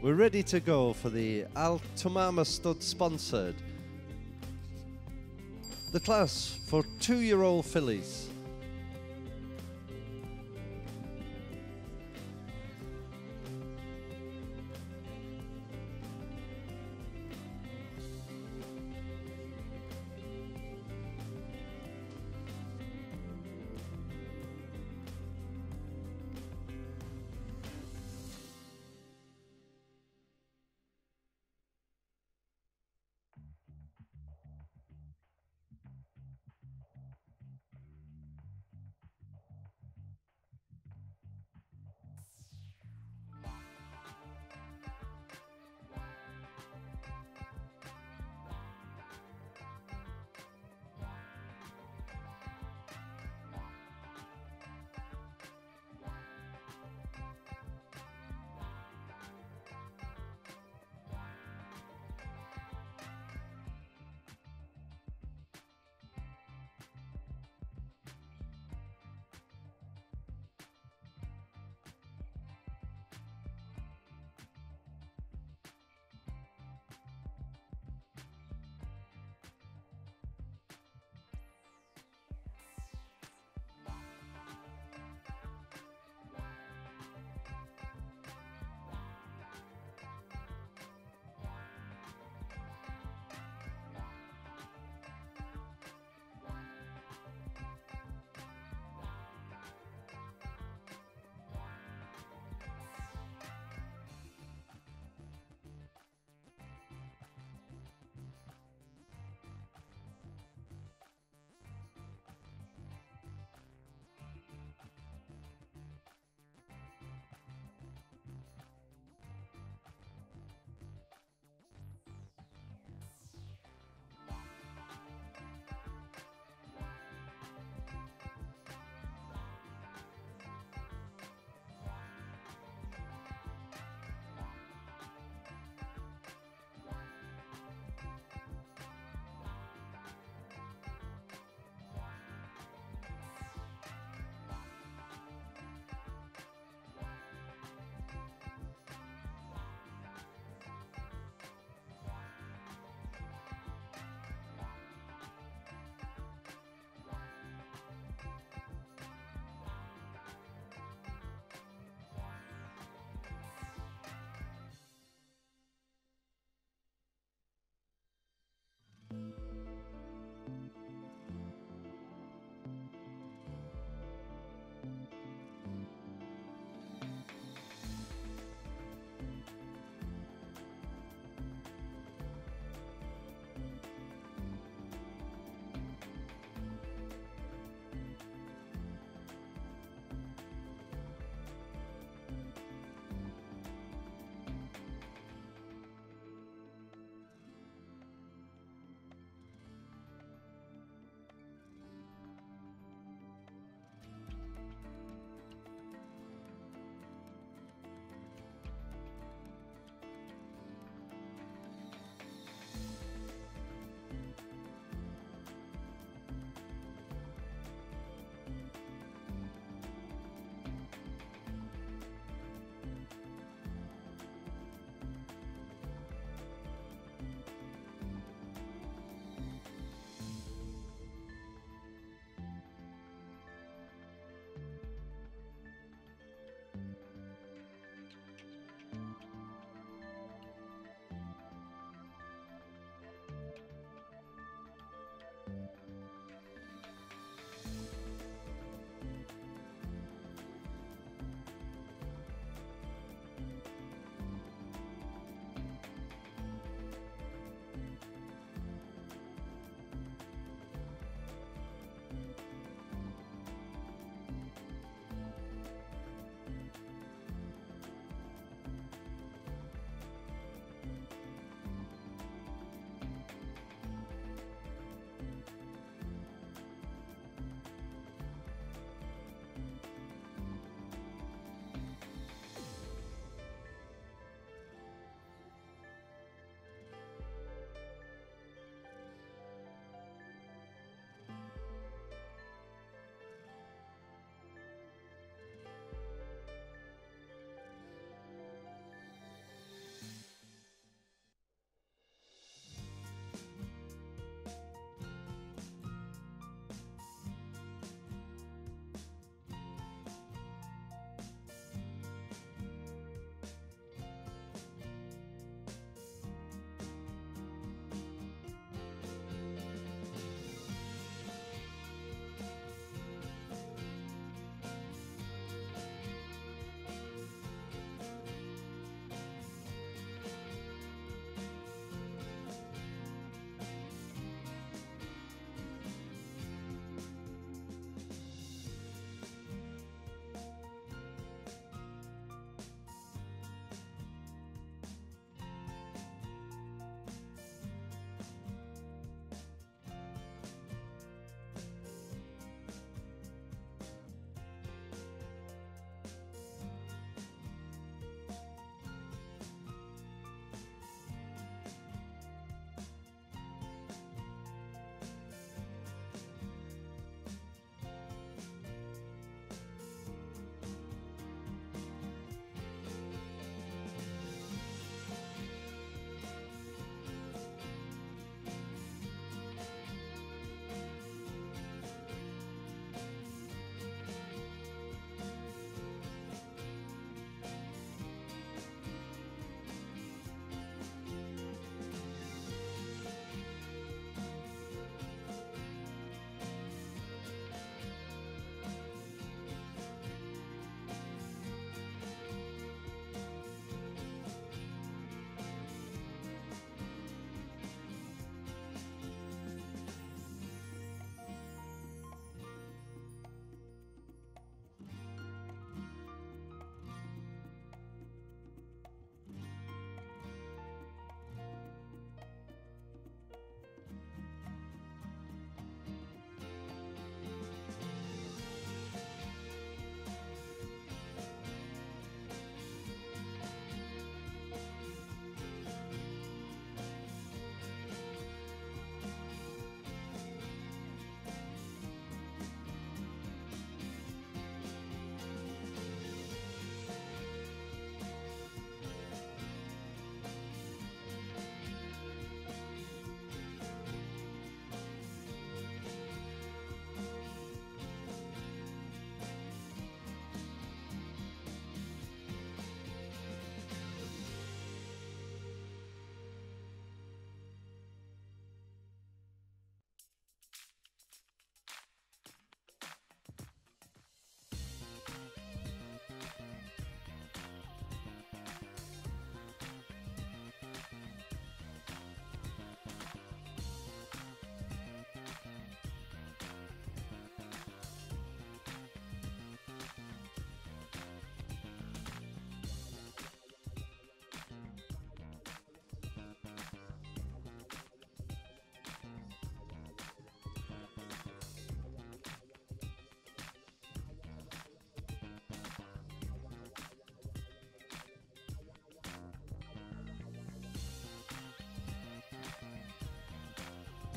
We're ready to go for the Al Tumama Stud sponsored. The class for 2-year-old fillies.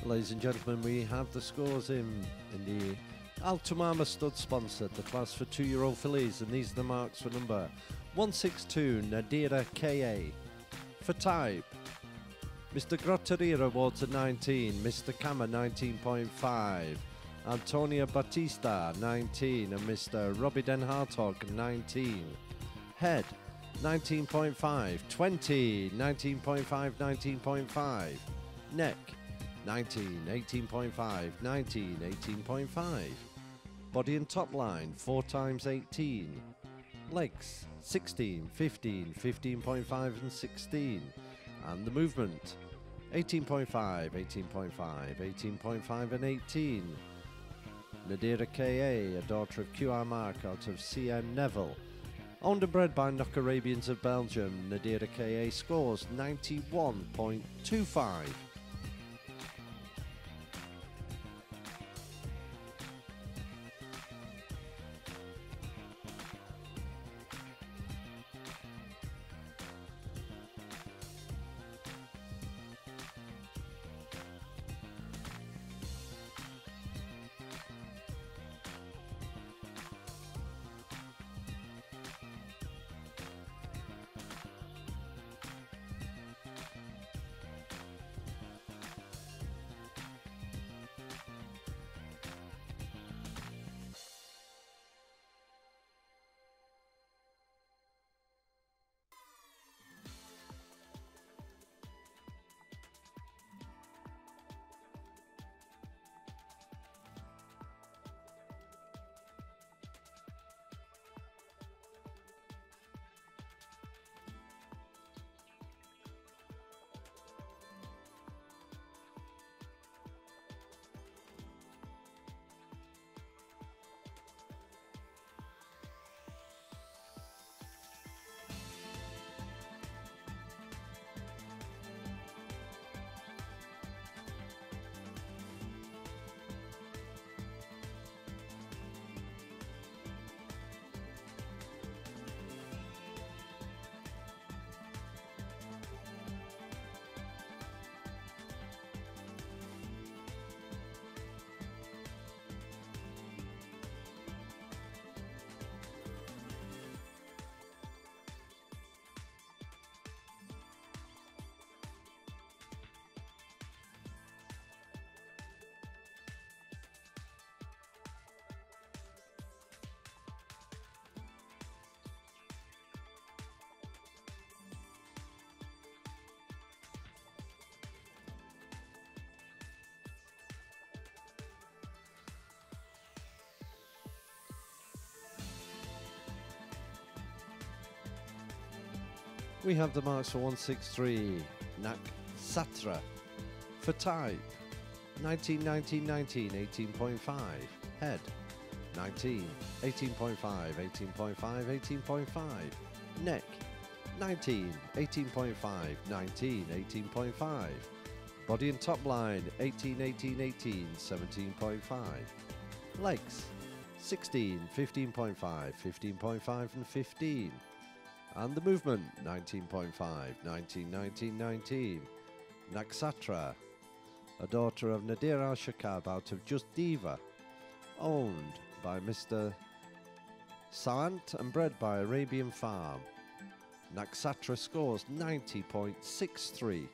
Ladies and gentlemen, we have the scores in the Altamama Stud sponsored, the class for 2-year-old fillies, and these are the marks for number 162, Nadira K.A. For type, Mr. Grotteria awards a 19, Mr. Kama 19.5, Antonia Batista 19, and Mr. Robbie Den Hartog 19. Head 19.5, 20, 19.5, 19.5. Neck 19, 18.5, 19, 18.5. Body and top line 4 times 18. Legs 16, 15, 15.5 and 16. And the movement 18.5, 18.5, 18.5 and 18. Nadira K.A., a daughter of QR Mark out of CM Neville. Owned and bred by Knock Arabians of Belgium, Nadira K.A. scores 91.25. We have the marks for 163, Nak Satra. For type, 19, 19, 19, 18.5. Head, 19, 18.5, 18.5, 18.5. Neck, 19, 18.5, 19, 18.5. Body and top line, 18, 18, 18, 17.5. Legs, 16, 15.5, 15.5 and 15. And the movement, 19.5, 19, 19, 19. Naksatra, a daughter of Nadir Al-Shakab out of Just Diva, owned by Mr. Sant and bred by Arabian Farm. Naksatra scores 90.63.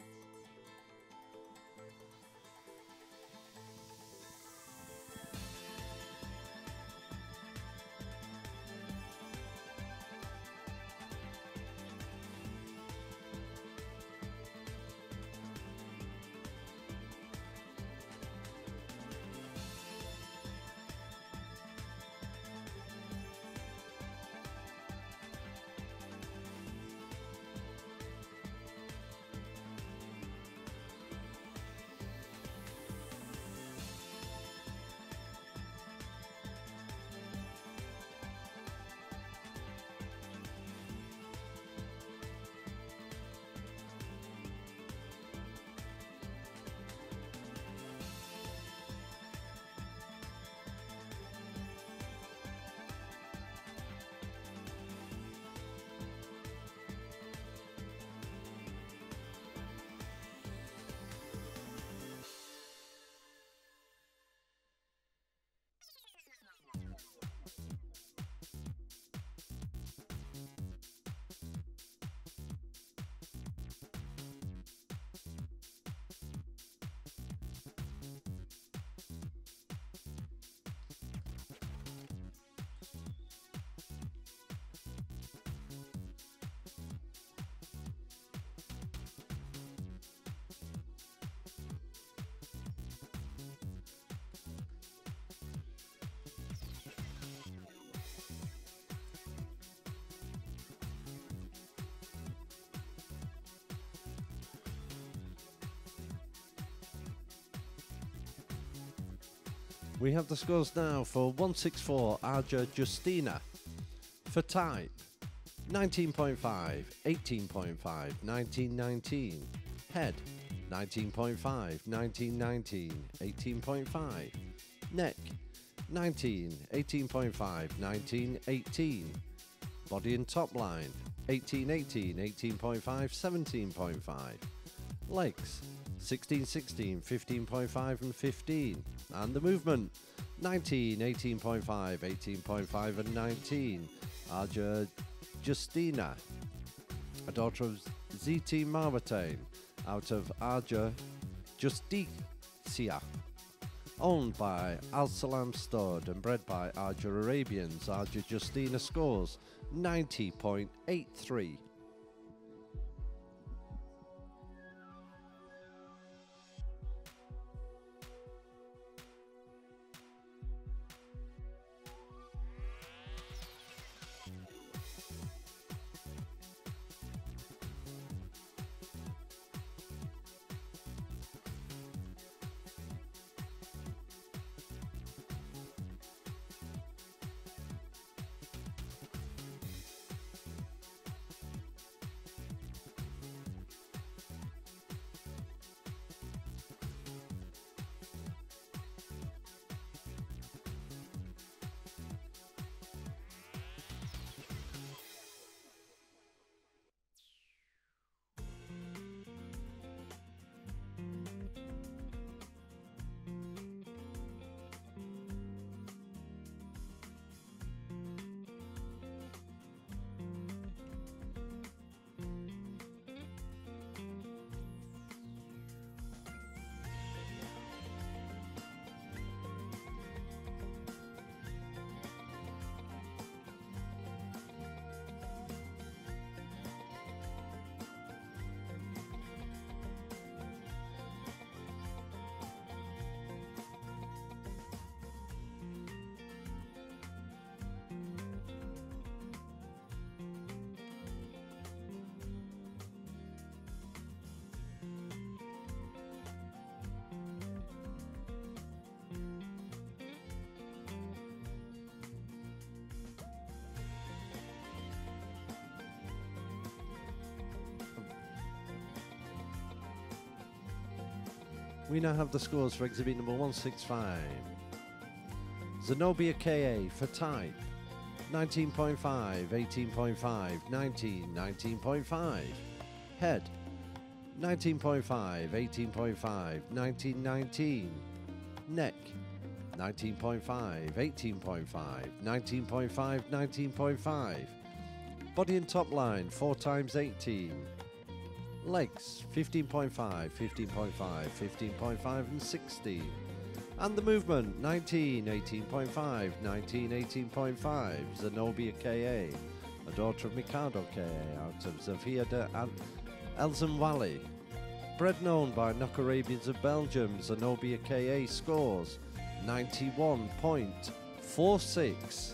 We have the scores now for 164 Arja Justina. For type, 19.5, 18.5, 1919. Head, 19.5, 1919, 18.5. Neck, 19, 18.5, 1918. Body and top line, 18, 18, 18.5, 17.5. Legs, 16, 16, 15.5 and 15. And the movement, 19, 18.5, 18.5 and 19. Arja Justina, a daughter of Ziti Marwatain, out of Arja Justicia. Owned by Al Salam Stud and bred by Arja Arabians, Arja Justina scores 90.83. We now have the scores for exhibit number 165. Zenobia KA for type, 19.5, 18.5, 19, 19.5. Head, 19.5, 18.5, 19, 19. Neck, 19.5, 18.5, 19.5, 19.5. Body and top line, 4 times 18. Legs, 15.5, 15.5, 15.5 and 16. And the movement, 19, 18.5, 19, 18.5. Zenobia KA, a daughter of Mikado KA, out of Zafia de Elzenwali. Bred and owned by Nok Arabians of Belgium, Zenobia KA scores 91.46.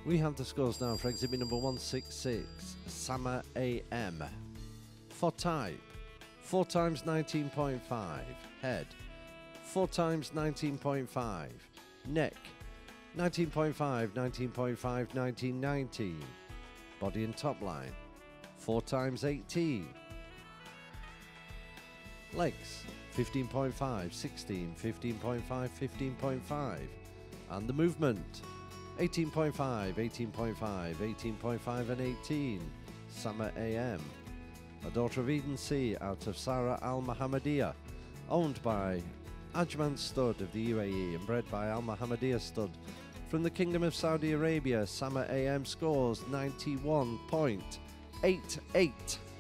We have the scores now for exhibit number 166, Sama AM. For type, 4 times 19.5, head, 4 times 19.5, neck, 19.5, 19.5, 1919, body and top line, 4 times 18, legs, 15.5, 16, 15.5, 15.5, and the movement, 18.5, 18.5, 18.5 and 18, Sama AM. A daughter of Eden Sea out of Sarah Al Mohammadiyah, owned by Ajman Stud of the UAE and bred by Al Mohammadiyah Stud from the Kingdom of Saudi Arabia. Sama AM scores 91.88.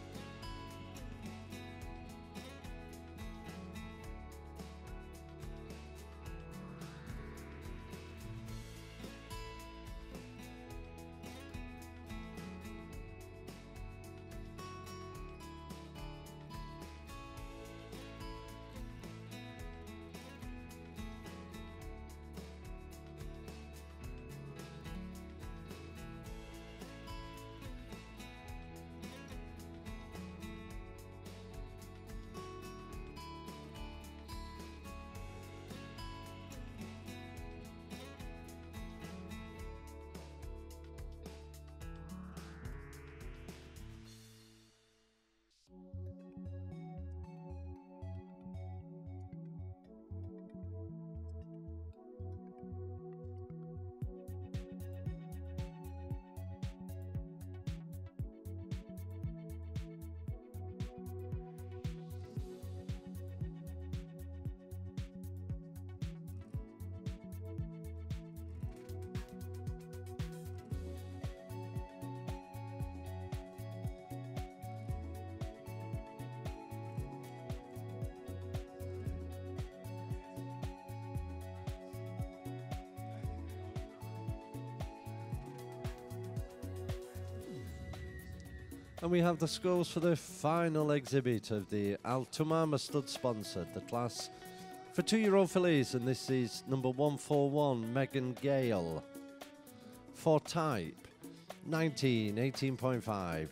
And we have the scores for the final exhibit of the Al Tumama Stud sponsored, the class for 2-year-old fillies, and this is number 141, Megan Gale. For type, 19, 18.5,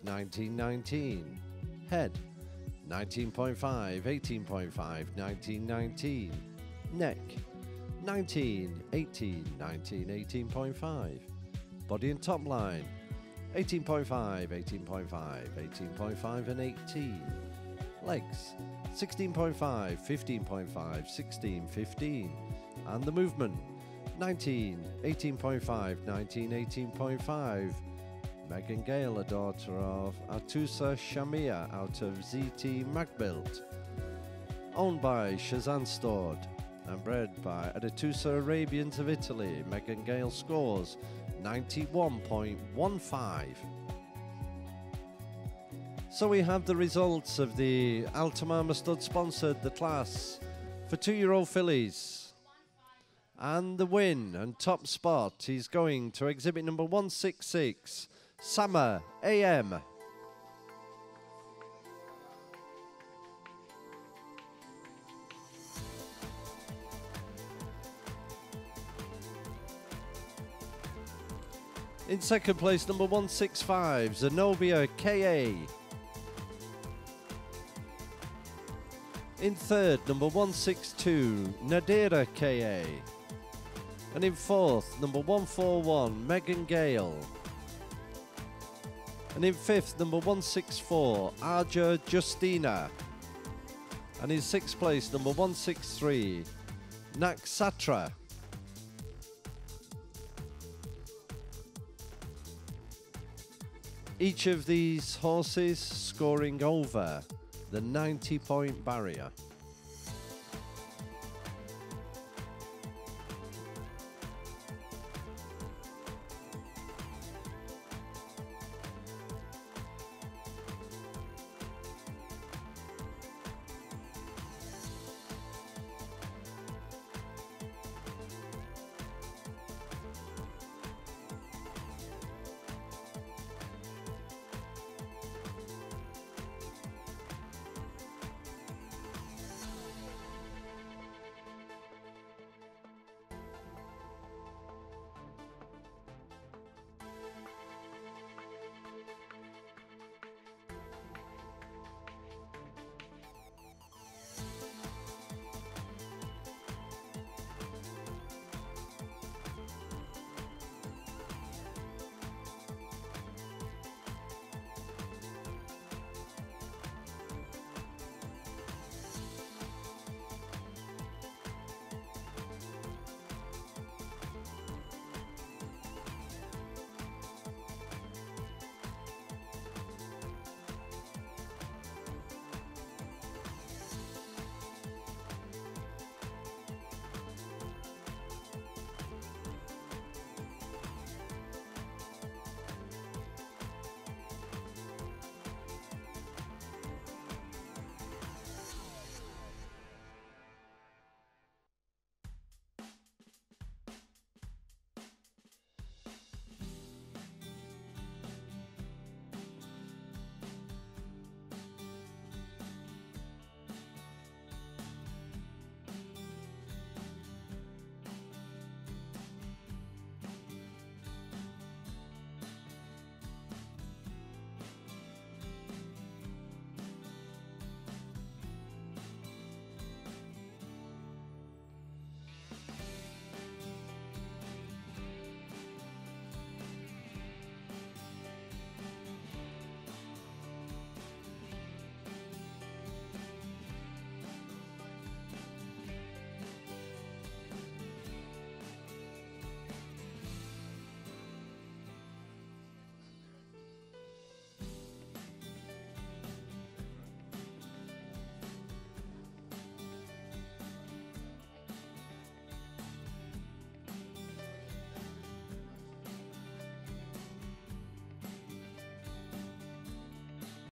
1919. Head, 19.5, 18.5, 1919. Neck, 19, 18, 19, 18.5. Body and top line, 18.5, 18.5, 18.5 and 18. Legs, 16.5, 15.5, 16, 15. And the movement, 19, 18.5, 19, 18.5. Megan Gale, a daughter of Atusa Shamia out of ZT Magbilt. Owned by Shazan Stored and bred by Adatusa Arabians of Italy. Megan Gale scores 91.15. So we have the results of the Al Tumama Stud sponsored, the class for 2-year-old fillies. And the win and top spot is going to exhibit number 166, Sama AM. In second place, number 165, Zenobia KA. In third, number 162, Nadira KA. And in fourth, number 141, Megan Gale. And in fifth, number 164, Arja Justina. And in sixth place, number 163, Naksatra. Each of these horses scoring over the 90-point barrier.